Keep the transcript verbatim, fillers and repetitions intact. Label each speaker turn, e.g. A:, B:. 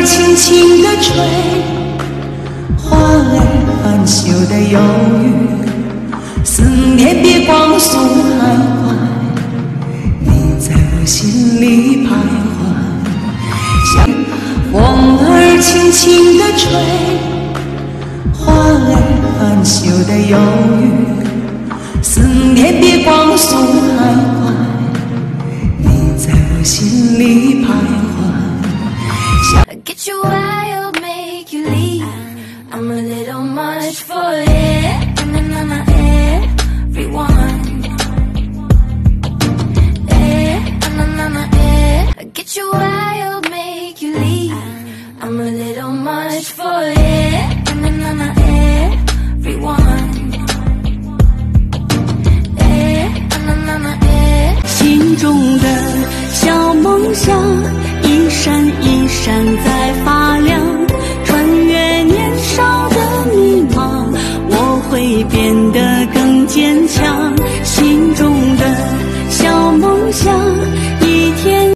A: 轻轻地吹，花儿含羞的忧郁，思念别光速徘徊，你在我心里徘徊。像风儿轻轻地吹，花儿含羞的忧郁，思念别光速徘徊，你在我心里徘徊。
B: Get you wild, make you leave. I'm a little much for it. And then I'm everyone. Eh, and then I'm eh. Get you wild, make you leave. I'm a little much for it. And then I'm everyone. Eh, and then I'm eh.
C: 心中的小梦想一闪一闪在发亮，穿越年少的迷茫，我会变得更坚强。心中